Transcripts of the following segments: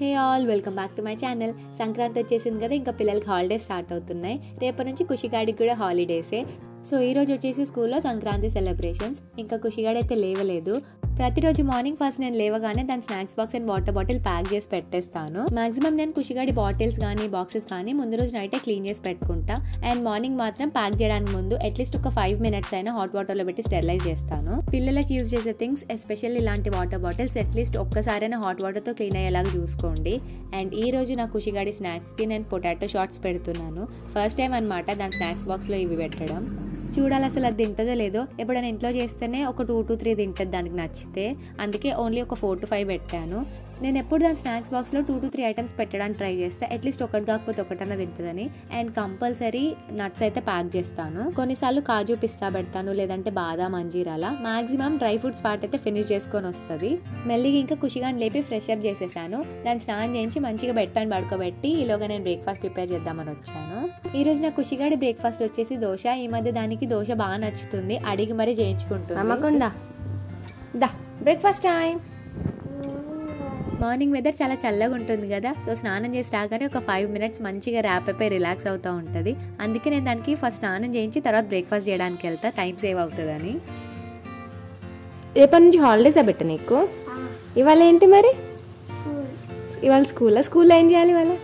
Hey all, welcome back to my channel. Sankranti వచ్చేసింది కదా, ఇంకా పిల్లలకి హాలిడేస్ స్టార్ట్ అవుతున్నాయి. రేపటి నుంచి ఖుషిగాడికి కూడా హాలిడేసే. సో ఈరోజు వచ్చేసి స్కూల్లో సంక్రాంతి సెలబ్రేషన్స్. ఇంకా ఖుషిగాడు అయితే లేవలేదు. ప్రతిరోజు మార్నింగ్ ఫస్ట్ నేను లేవగానే దాని snacks box and water bottle pack చేసి పెట్టేస్తాను. మాక్సిమం నేను ఖుషిగాడి బాటిల్స్ కానీ బాక్సెస్ కానీ ముందు రోజు నైటే క్లీన్ చేసి పెట్టుకుంటా. అండ్ మార్నింగ్ మాత్రం ప్యాక్ చేయడానికి ముందు అట్లీస్ట్ ఒక 5 minutes అయినా హాట్ వాటర్లో పెట్టి స్టెరిలైజ్ చేస్తాను. పిల్లలకి యూజ్ చేసే థింగ్స్, ఎస్పెషల్లీ ఇలాంటి వాటర్ బాటిల్స్ అట్లీస్ట్ ఒక్కసారైనా హాట్ వాటర్తో క్లీన్ అయ్యేలాగా చూసుకోండి. అండ్ ఈ రోజు నా ఖుషిగాడి స్నాక్స్కి నేను పొటాటో షార్ట్స్ పెడుతున్నాను. ఫస్ట్ టైం అనమాట దాని స్నాక్స్ బాక్స్లో ఇవి పెట్టడం. చూడాలి అసలు అది తింటుందో లేదో. ఎప్పుడైనా ఇంట్లో చేస్తేనే ఒక 2 to 3 తింటుంది దానికి నచ్చితే. అందుకే ఓన్లీ ఒక 4 to 5 పెట్టాను. నేను ఎప్పుడు దాని స్నాక్స్ బాక్స్లో 2 to 3 ఐటమ్స్ పెట్టడానికి ట్రై చేస్తే అట్లీస్ట్ ఒకటి కాకపోతే ఒకటన్నా తింటుందని. అండ్ కంపల్సరీ నట్స్ అయితే ప్యాక్ చేస్తాను. కొన్నిసార్లు కాజు పిస్తా పెడతాను, లేదంటే బాదాం అంజీర్. అలా మాక్సిమం డ్రై ఫ్రూట్స్ పార్ట్ అయితే ఫినిష్ చేసుకొని వస్తుంది. మెల్లిగా ఇంకా ఖుషిగా లేపి ఫ్రెష్ అప్ చేసేసాను. దాన్ని స్నానం చేయించి మంచిగా బెడ్ పైన పడుకోబెట్టి ఈలోగా నేను బ్రేక్ఫాస్ట్ ప్రిపేర్ చేద్దామని వచ్చాను. ఈ రోజు నా ఖుషిగాడి బ్రేక్ఫాస్ట్ వచ్చేసి దోశ. ఈ మధ్య దానికి దోశ బాగా నచ్చుతుంది, అడిగి మరీ చేయించుకుంటుంది. Breakfast time. మార్నింగ్ వెదర్ చాలా చల్లగా ఉంటుంది కదా, సో స్నానం చేసి రాగానే ఒక 5 minutes మంచిగా ర్యాప్ అయిపోయి రిలాక్స్ అవుతూ ఉంటుంది. అందుకే నేను దానికి ఫస్ట్ స్నానం చేయించి తర్వాత బ్రేక్ఫాస్ట్ చేయడానికి వెళ్తా, టైం సేవ్ అవుతుందని. రేపటి నుంచి హాలిడేస్ పెట్ట నీకు. ఇవాళ ఏంటి మరి? ఇవాళ స్కూల్లో ఏం చేయాలి? ఇవాళ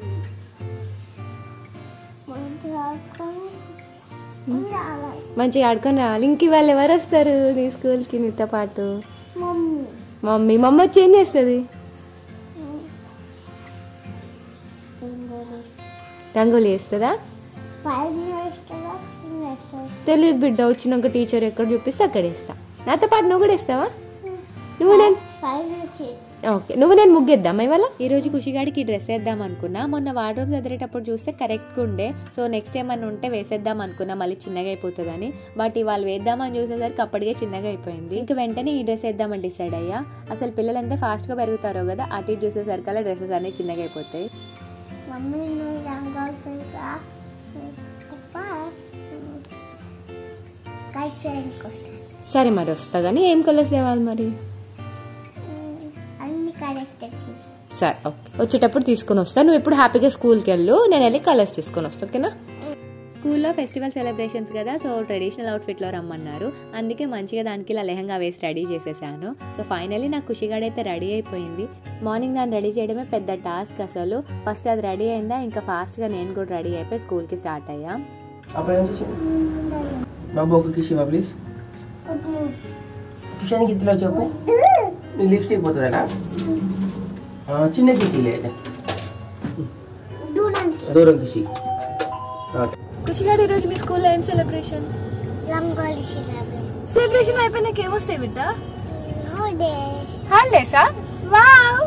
మంచిగా ఆడుకొని రావాలి. ఇంక ఇవాళ ఎవరు వస్తారు నీ స్కూల్కి నీతో పాటు? మమ్మీ వచ్చి ఏం చేస్తుంది? రంగోలి వేస్తుందా? తెలియదు బిడ్డ, వచ్చినాక టీచర్ ఎక్కడ చూపిస్తే అక్కడ వేస్తా. నాతో పాటు నువ్వు కూడా వేస్తావా? నువ్వు నేను ముగ్గేద్దామా ఇవాళ? ఈ రోజు ఖుషిగాడికి డ్రెస్ వేద్దాం అనుకున్నా. మొన్న వార్డ్రోబ్ చదివేటప్పుడు చూస్తే కరెక్ట్గా ఉండే. సో నెక్స్ట్ టైం అని ఉంటే వేసేద్దాం అనుకున్నా, మళ్ళీ చిన్నగా అయిపోతుందని. బట్ ఇవాళ వేద్దామని చూసేసరికి అప్పటికే చిన్నగా అయిపోయింది. ఇంకా వెంటనే ఈ డ్రెస్ వేద్దామని డిసైడ్ అయ్యా. అసలు పిల్లలు ఎంత ఫాస్ట్గా పెరుగుతారో కదా, అటు ఇటు చూసేసరికి అలా డ్రెస్సెస్ అన్నీ చిన్నగా అయిపోతాయి. సరే మరి వస్తా కానీ ఏం కలర్స్ తేవాలి మరి? సరే ఓకే, వచ్చేటప్పుడు తీసుకొని వస్తా. నువ్వు ఎప్పుడు హ్యాపీగా స్కూల్కి వెళ్ళు, నేను వెళ్ళి కలర్స్ తీసుకొని వస్తా. ఓకేనా? స్కూల్లో ఫెస్టివల్ సెలబ్రేషన్స్ కదా, సో ట్రెడిషనల్ అవుట్ఫిట్లో రమ్మన్నారు. అందుకే మంచిగా దానికి ఇలా లెహంగా వేసి రెడీ చేసేసాను. సో ఫైనల్లీ నాకు ఖుషిగాడైతే రెడీ అయిపోయింది. మార్నింగ్ దాన్ని రెడీ చేయడమే పెద్ద టాస్క్ అసలు. ఫస్ట్ అది రెడీ అయిందా, ఇంకా ఫాస్ట్గా నేను కూడా రెడీ అయిపోయి స్కూల్కి స్టార్ట్ అయ్యా. చిన్న కిసి దూరం కిసి. ఖుషిగాడు ఈరోజు మీ స్కూల్లో ఏం సెలబ్రేషన్? సెలబ్రేషన్ అయిపోయినాక ఏమొస్తాయి బిడ్డ? హాలిడేసా? వావ్!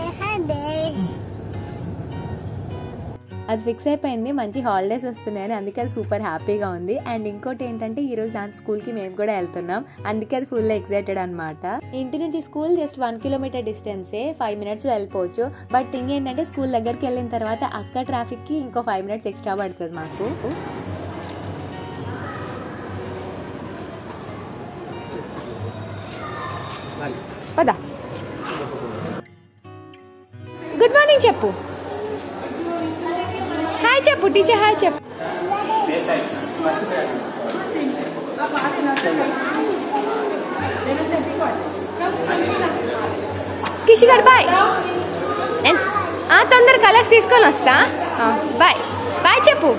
అది ఫిక్స్ అయిపోయింది, మంచి హాలిడేస్ వస్తున్నాయని. అందుకే అది సూపర్ హ్యాపీగా ఉంది. అండ్ ఇంకోటి ఏంటంటే ఈ రోజు దాని స్కూల్కి మేము కూడా వెళ్తున్నాం, అందుకే అది ఫుల్ ఎక్సైటెడ్ అనమాట. ఇంటి నుంచి స్కూల్ జస్ట్ 1 kilometer డిస్టెన్సే, 5 minutesలో వెళ్ళిపోవచ్చు. బట్ థింగ్ ఏంటంటే స్కూల్ దగ్గరికి వెళ్ళిన తర్వాత అక్కడ ట్రాఫిక్కి ఇంకో 5 minutes ఎక్స్ట్రా పడుతుంది మాకు. పదా. గుడ్ మార్నింగ్ చెప్పు. హాయ్ చెప్పు, టీచర్ హాయ్ చెప్పు. కిషిగాడు బాయ్. తొందర కలర్స్ తీసుకొని వస్తా. బాయ్ బాయ్ చెప్పు.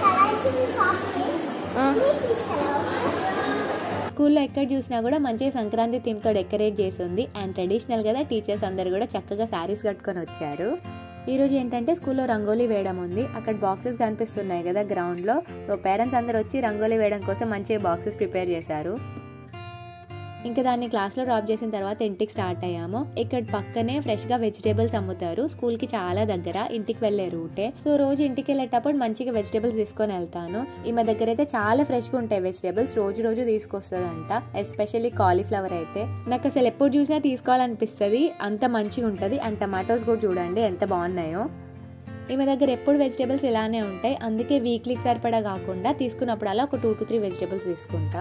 స్కూల్లో ఎక్కడ చూసినా కూడా మంచిగా సంక్రాంతి థీమ్తో డెకరేట్ చేసి ఉంది. అండ్ ట్రెడిషనల్ కదా, టీచర్స్ అందరు కూడా చక్కగా శారీస్ కట్టుకొని వచ్చారు. ఈ రోజు ఏంటంటే స్కూల్లో రంగోలీ వేయడం ఉంది. అక్కడ బాక్సెస్ కనిపిస్తున్నాయి కదా గ్రౌండ్లో. సో పేరెంట్స్ అందరు వచ్చి రంగోలీ వేయడం కోసం మంచిగా బాక్సెస్ ప్రిపేర్ చేశారు. ఇంకా దాన్ని క్లాస్లో డ్రాప్ చేసిన తర్వాత ఇంటికి స్టార్ట్ అయ్యాము. ఇక్కడ పక్కనే ఫ్రెష్గా వెజిటేబుల్స్ అమ్ముతారు. స్కూల్కి చాలా దగ్గర, ఇంటికి వెళ్ళే రూటే. సో రోజు ఇంటికి వెళ్ళేటప్పుడు మంచిగా వెజిటేబుల్స్ తీసుకొని వెళ్తాను. ఈమె దగ్గర అయితే చాలా ఫ్రెష్గా ఉంటాయి వెజిటేబుల్స్, రోజు తీసుకొస్తుందంట. ఎస్పెషల్లీ కాలీఫ్లవర్ అయితే నాకు అసలు ఎప్పుడు చూసినా తీసుకోవాలనిపిస్తుంది, అంత మంచిగా ఉంటుంది. అండ్ టమాటోస్ కూడా చూడండి ఎంత బాగున్నాయో. ఈమె దగ్గర ఎప్పుడు వెజిటేబుల్స్ ఇలానే ఉంటాయి, అందుకే వీక్లీకి సరిపడా కాకుండా తీసుకున్నప్పుడు అలా ఒక 2 to 3 వెజిటేబుల్స్ తీసుకుంటా.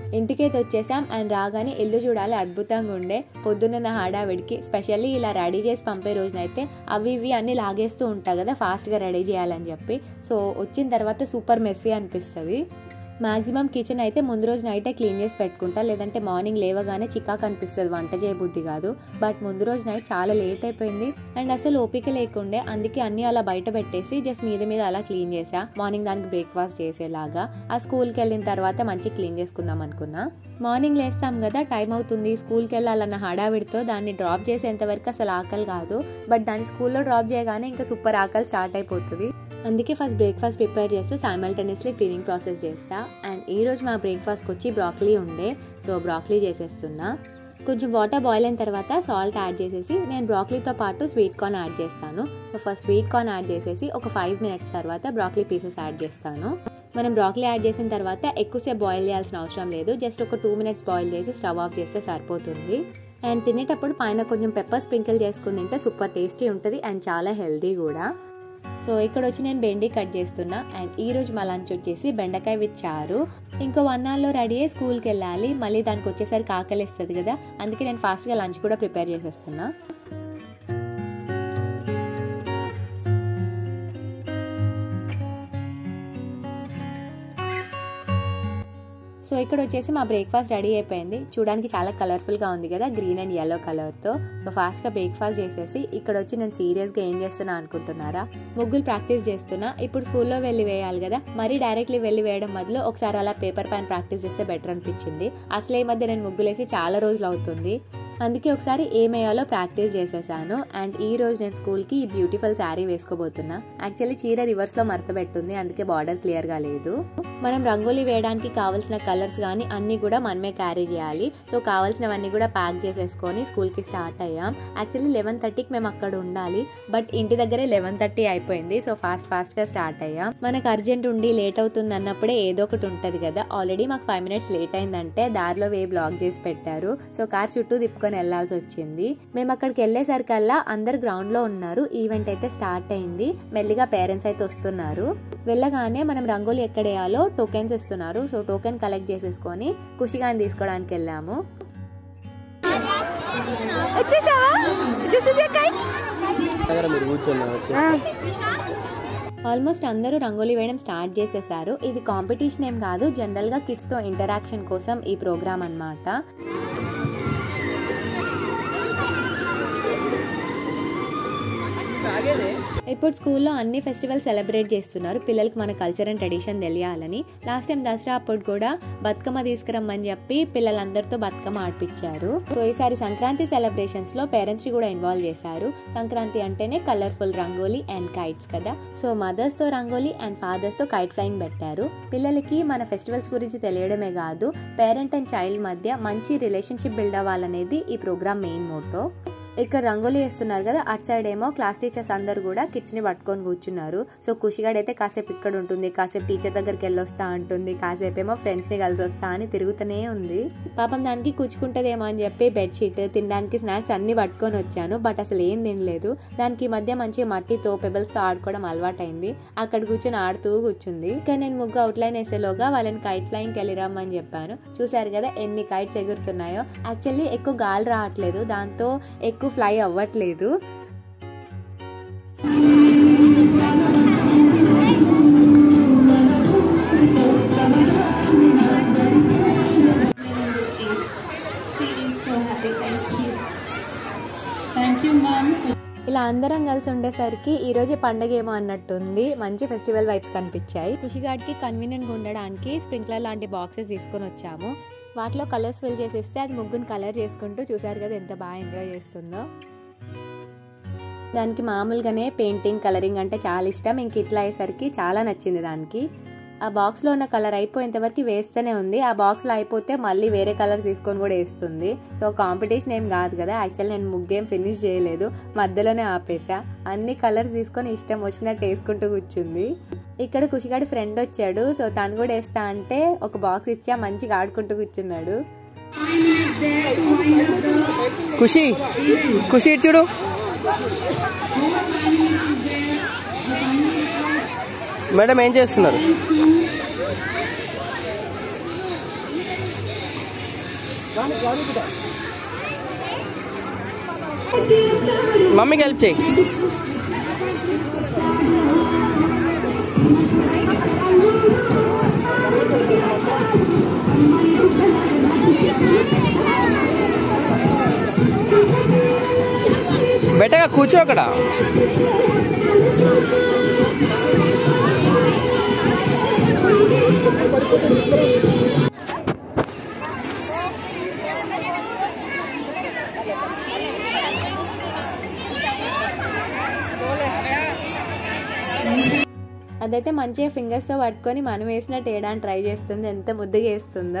ఇంటికైతే వచ్చేసాం అండ్ రాగానే ఇల్లు చూడాలి అద్భుతంగా ఉండే. పొద్దున్న హడావిడికి స్పెషల్లీ ఇలా రెడీ చేసి పంపే రోజునైతే అవి ఇవి అన్నీ లాగేస్తూ ఉంటాయి కదా ఫాస్ట్గా రెడీ చేయాలని చెప్పి. సో వచ్చిన తర్వాత సూపర్ మెస్సీ అనిపిస్తుంది. మ్యాక్సిమం కిచెన్ అయితే ముందు రోజు నైటే క్లీన్ చేసి పెట్టుకుంటా, లేదంటే మార్నింగ్ లేవగానే చికాకు అనిపిస్తుంది, వంట చేయబుద్ధి కాదు. బట్ ముందు రోజు నైట్ చాలా లేట్ అయిపోయింది అండ్ అసలు ఓపిక లేకుండే, అందుకే అన్నీ అలా బయట పెట్టేసి జస్ట్ మీద అలా క్లీన్ చేసా మార్నింగ్ దానికి బ్రేక్ఫాస్ట్ చేసేలాగా. ఆ స్కూల్కి వెళ్ళిన తర్వాత మంచి క్లీన్ చేసుకుందాం అనుకున్నా. మార్నింగ్ లేస్తాం కదా, టైం అవుతుంది, స్కూల్కి వెళ్ళాలన్న హడావిడితో దాన్ని డ్రాప్ చేసేంత వరకు అసలు ఆకలి కాదు. బట్ దాన్ని స్కూల్లో డ్రాప్ చేయగానే ఇంకా సూపర్ ఆకలి స్టార్ట్ అయిపోతుంది. అందుకే ఫస్ట్ బ్రేక్ఫాస్ట్ ప్రిపేర్ చేస్తూ సైమల్టేనియస్లీ క్లీనింగ్ ప్రాసెస్ చేస్తా. అండ్ ఈరోజు మా బ్రేక్ఫాస్ట్కి వచ్చి బ్రాకలీ ఉండే, సో బ్రాకలీ చేసేస్తున్నా. కొంచెం వాటర్ బాయిల్ అయిన తర్వాత సాల్ట్ యాడ్ చేసేసి నేను బ్రాకలీతో పాటు స్వీట్ కార్న్ యాడ్ చేస్తాను. So first sweet corn add చేసేసి ఒక 5 minutes తర్వాత బ్రాకలీ పీసెస్ యాడ్ చేస్తాను. మనం బ్రాకలీ యాడ్ చేసిన తర్వాత ఎక్కువసేపు బాయిల్ చేయాల్సిన అవసరం లేదు, జస్ట్ ఒక 2 minutes బాయిల్ చేసి స్టవ్ ఆఫ్ చేస్తే సరిపోతుంది. అండ్ తినేటప్పుడు పైన కొంచెం పెప్పర్ స్ప్రింకిల్ చేసుకుని తింటే సూపర్ టేస్టీ ఉంటుంది అండ్ చాలా హెల్తీ కూడా. సో ఇక్కడ వచ్చి నేను బెండి కట్ చేస్తున్నా. అండ్ ఈ రోజు మా లంచ్ వచ్చేసి బెండకాయ విత్ చారు. ఇంకో 1 hourలో రెడీ అయ్యి స్కూల్కి వెళ్ళాలి, మళ్ళీ దానికి వచ్చేసరికి ఆకలిస్తుంది కదా, అందుకే నేను ఫాస్ట్గా లంచ్ కూడా ప్రిపేర్ చేసేస్తున్నా. సో ఇక్కడ వచ్చేసి మా బ్రేక్ఫాస్ట్ రెడీ అయిపోయింది. చూడడానికి చాలా కలర్ఫుల్గా ఉంది కదా, గ్రీన్ అండ్ yellow కలర్తో. సో ఫాస్ట్గా బ్రేక్ఫాస్ట్ చేసేసి ఇక్కడ వచ్చి నేను సీరియస్గా ఏం చేస్తున్నా అనుకుంటున్నారా, ముగ్గులు ప్రాక్టీస్ చేస్తున్నా. ఇప్పుడు స్కూల్లో వెళ్ళి వేయాలి కదా, మరీ డైరెక్ట్లీ వెళ్ళి వేయడం బదులు ఒకసారి అలా పేపర్ పైన ప్రాక్టీస్ చేస్తే బెటర్ అనిపించింది. అసలు ఈ మధ్య నేను ముగ్గులేసి చాలా రోజులు అవుతుంది, అందుకే ఒకసారి ఏమేయాలో ప్రాక్టీస్ చేసేసాను. అండ్ ఈ రోజు నేను స్కూల్కి ఈ బ్యూటిఫుల్ శారీ వేసుకోబోతున్నా. యాక్చువల్లీ చీర రివర్స్లో మడతబెట్టుంది, అందుకే బార్డర్ క్లియర్గా లేదు. మనం రంగోలీ వేయడానికి కావాల్సిన కలర్స్ కానీ అన్నీ కూడా మనమే క్యారీ చేయాలి. సో కావాల్సినవన్నీ కూడా ప్యాక్ చేసేసుకొని స్కూల్కి స్టార్ట్ అయ్యాం. యాక్చువల్లీ 11:30కి మేము అక్కడ ఉండాలి, బట్ ఇంటి దగ్గరే 11:30 అయిపోయింది. సో ఫాస్ట్గా స్టార్ట్ అయ్యాం. మనకు అర్జెంట్ ఉండి లేట్ అవుతుంది అన్నప్పుడే ఏదో ఒకటి ఉంటుంది కదా. ఆల్రెడీ మాకు 5 minutes లేట్ అయిందంటే దారిలో బ్లాక్ చేసి పెట్టారు. సో కార్ చుట్టూ తిప్పుకొని వెళ్లాల్సి వచ్చింది. మేము అక్కడికి వెళ్ళేసరికల్లా అందరు గ్రౌండ్ లో ఉన్నారు. ఈవెంట్ అయితే స్టార్ట్ అయింది. మెల్లిగా పేరెంట్స్ అయితే వస్తున్నారు. వెళ్ళగానే మనం రంగోలీ ఎక్కడేయాలో టోకెన్స్ ఇస్తున్నారు. సో టోకెన్ కలెక్ట్ చేసేసుకొని ఖుషిగాని తీసుకోవడానికి వెళ్ళాము. ఆల్మోస్ట్ అందరూ రంగోలీ వేయడం స్టార్ట్ చేసేసారు. ఇది కాంపిటీషన్ ఏం కాదు, జనరల్ గా కిడ్స్ తో ఇంటరాక్షన్ కోసం ఈ ప్రోగ్రామ్ అన్నమాట. ఇప్పుడు స్కూల్లో అన్ని ఫెస్టివల్ సెలబ్రేట్ చేస్తున్నారు, పిల్లలకి మన కల్చర్ అండ్ ట్రెడిషన్ తెలియాలని. లాస్ట్ టైం దసరా అప్పుడు కూడా బతుకమ్మ తీసుకురమ్మని చెప్పి పిల్లలందరితో బతుకమ్మ ఆడిపించారు. సో ఈసారి సంక్రాంతి సెలబ్రేషన్స్ లో పేరెంట్స్ ని కూడా ఇన్వాల్వ్ చేశారు. సంక్రాంతి అంటేనే కలర్ఫుల్ రంగోలీ అండ్ కైట్స్ కదా. సో మదర్స్ తో రంగోలీ అండ్ ఫాదర్స్ తో కైట్ ఫ్లయింగ్ పెట్టారు. పిల్లలకి మన ఫెస్టివల్స్ గురించి తెలియడమే కాదు, పేరెంట్ అండ్ చైల్డ్ మధ్య మంచి రిలేషన్షిప్ బిల్డ్ అవ్వాలనేది ఈ ప్రోగ్రామ్ మెయిన్ మోటో. ఇక్కడ రంగోలీ వేస్తున్నారు కదా, అటు సైడ్ ఏమో క్లాస్ టీచర్స్ అందరు కూడా కిడ్స్ ని పట్టుకొని కూర్చున్నారు. సో ఖుషిగాడైతే కాసేపు ఇక్కడ ఉంటుంది, కాసేపు టీచర్ దగ్గరికి వెళ్ళొస్తా అంటుంది, కాసేపు ఏమో ఫ్రెండ్స్ ని కలిసి వస్తా అని తిరుగుతూనే ఉంది. పాపం దానికి కూర్చుకుంటదేమో అని చెప్పి బెడ్షీట్, తినడానికి స్నాక్స్ అన్ని పట్టుకొని వచ్చాను, బట్ అసలు ఏం తినలేదు. దానికి ఈ మధ్య మంచి మట్టితో పెబల్స్ తో ఆడుకోవడం అలవాటైంది. అక్కడ కూర్చొని ఆడుతూ కూర్చుంది. ఇంకా నేను ముగ్గు అవుట్లైన్ వేసేలోగా వాళ్ళని కైట్ ఫ్లయింగ్కి వెళ్ళిరమ్మని చెప్పాను. చూసారు కదా ఎన్ని కైట్స్ ఎగురుతున్నాయో. యాక్చువల్లీ ఎక్కువ గాలి రావట్లేదు, దాంతో ఎక్కువ ఫ్లై అవ్వట్లేదు. ఇలా అందరం కలిసి ఉండేసరికి ఈ రోజు పండగ ఏమో అన్నట్టుంది. మంచి ఫెస్టివల్ వైబ్స్ కనిపించాయి. ఖుషిగాడికి కన్వీనియంట్ గా ఉండడానికి స్ప్రింక్లర్ లాంటి బాక్సెస్ తీసుకొని వచ్చాము. వాటిలో కలర్స్ ఫిల్ చేసేస్తే అది ముగ్గుని కలర్ చేసుకుంటూ చూసారు కదా ఎంత బాగా ఎంజాయ్ చేస్తుందో. దానికి మామూలుగానే పెయింటింగ్ కలరింగ్ అంటే చాలా ఇష్టం. ఇంక ఇట్లా అయ్యేసరికి చాలా నచ్చింది దానికి. ఆ బాక్స్లో ఉన్న కలర్ అయిపోయేంత వరకు వేస్తూనే ఉంది. ఆ బాక్స్లో అయిపోతే మళ్ళీ వేరే కలర్స్ తీసుకొని కూడా వేస్తుంది. సో కాంపిటీషన్ ఏం కాదు కదా. యాక్చువల్లీ నేను ముగ్గేం ఫినిష్ చేయలేదు, మధ్యలోనే ఆపేసా. అన్ని కలర్స్ తీసుకొని ఇష్టం వచ్చినట్టు వేసుకుంటూ కూర్చుంది. ఇక్కడ ఖుషిగాడి ఫ్రెండ్ వచ్చాడు. సో తను కూడా వేస్తా అంటే ఒక బాక్స్ ఇచ్చా, మంచిగా ఆడుకుంటూ కూర్చున్నాడు. ఖుషి ఖుషి చూడు. మేడం ఏం చేస్తున్నారు? మమ్మీకి హెల్ప్ చేయి. బెటగా కూర్చో అక్కడ. అదైతే మంచిగా ఫింగర్స్తో పట్టుకొని మనం వేసినట్టు వేయడానికి ట్రై చేస్తుంది. ఎంత ముద్దుగా వేస్తుందో.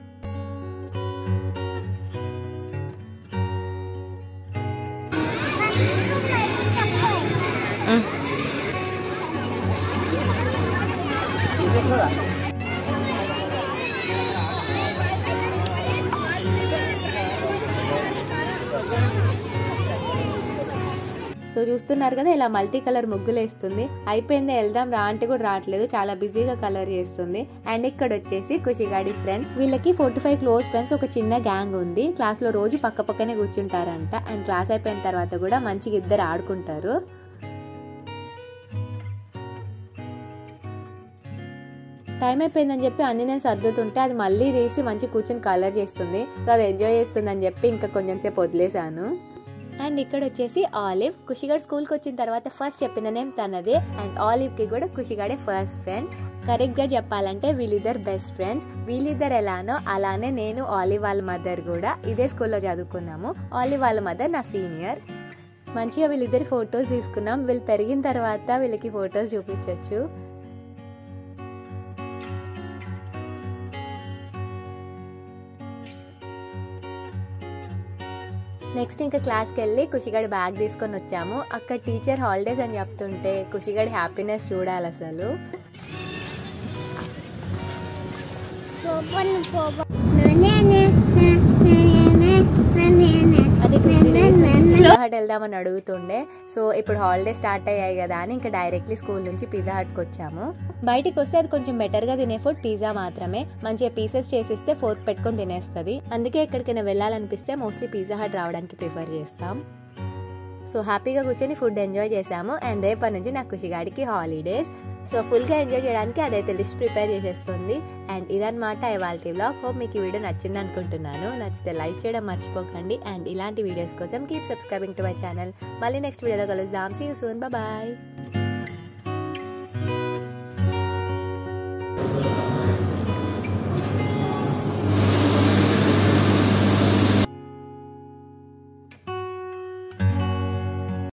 సో చూస్తున్నారు కదా, ఇలా మల్టీ కలర్ ముగ్గులు వేస్తుంది. అయిపోయింది, వెళ్దాం రా అంటే కూడా రావట్లేదు, చాలా బిజీగా కలర్ చేస్తుంది. అండ్ ఇక్కడ వచ్చేసి ఖుషిగాడి ఫ్రెండ్. వీళ్ళకి 45 క్లోజ్ ఫ్రెండ్స్, ఒక చిన్న గ్యాంగ్ ఉంది. క్లాస్ లో రోజు పక్క పక్కనే కూర్చుంటారంట. అండ్ క్లాస్ అయిపోయిన తర్వాత కూడా మంచిగా ఇద్దరు ఆడుకుంటారు. టైం అయిపోయిందని చెప్పి అన్ని నేను సర్దుతుంటే అది మళ్ళీ తీసి మంచి కూర్చొని కలర్ చేస్తుంది. సో అది ఎంజాయ్ చేస్తుందని చెప్పి ఇంకా కొంచెం సేపు వదిలేసాను. అండ్ ఇక్కడ వచ్చేసి ఆలివ్. ఖుషిగాడు స్కూల్కి వచ్చిన తర్వాత ఫస్ట్ చెప్పిన నేమ్ తనదే. అండ్ ఆలివ్కి కూడా ఖుషిగాడే ఫస్ట్ ఫ్రెండ్. కరెక్ట్గా చెప్పాలంటే వీళ్ళిద్దరు బెస్ట్ ఫ్రెండ్స్. వీళ్ళిద్దరు ఎలానో అలానే నేను, ఆలివ్ వాళ్ళ మదర్ కూడా ఇదే స్కూల్లో చదువుకున్నాము. ఆలివ్ వాళ్ళ మదర్ నా సీనియర్. మంచిగా వీళ్ళిద్దరి ఫొటోస్ తీసుకున్నాం. వీళ్ళు పెరిగిన తర్వాత వీళ్ళకి ఫొటోస్ చూపించవచ్చు. నెక్స్ట్ ఇంకా క్లాస్కి వెళ్ళి ఖుషిగాడి బ్యాగ్ తీసుకొని వచ్చాము. అక్కడ టీచర్ హాలిడేస్ అని చెప్తుంటే ఖుషిగాడి హ్యాపీనెస్ చూడాలి అసలు. అది పిజ్జా హట్ వెళ్దామని అడుగుతుండే. సో ఇప్పుడు హాలిడే స్టార్ట్ అయ్యాయి కదా అని ఇంకా డైరెక్ట్లీ స్కూల్ నుంచి పిజ్జా హట్కి వచ్చాము. బయటికి వస్తే అది కొంచెం బెటర్గా తినే ఫుడ్ పిజ్జా మాత్రమే. మంచిగా పీసెస్ చేసిస్తే ఫోర్క్ పెట్టుకొని తినేస్తుంది. అందుకే ఎక్కడికైనా వెళ్ళాలనిపిస్తే మోస్ట్లీ పిజ్జా హట్ రావడానికి ప్రిఫర్ చేస్తాం. సో హ్యాపీగా కూర్చొని ఫుడ్ ఎంజాయ్ చేసాము. అండ్ రేపటి నుంచి నాకు ఖుషిగాడికి హాలిడేస్. సో ఫుల్గా ఎంజాయ్ చేయడానికి అదైతే లిస్ట్ ప్రిపేర్ చేసేస్తుంది. అండ్ ఇదన్నమాట ఇవాళ వ్లాగ్. హోప్ మీకు ఈ వీడియో నచ్చింది అనుకుంటున్నాను. నచ్చితే లైక్ చేయడం మర్చిపోకండి. అండ్ ఇలాంటి వీడియోస్ కోసం keep subscribing to my channel. మళ్ళీ నెక్స్ట్ వీడియోలో కలుద్దాం. See you soon. బాయ్.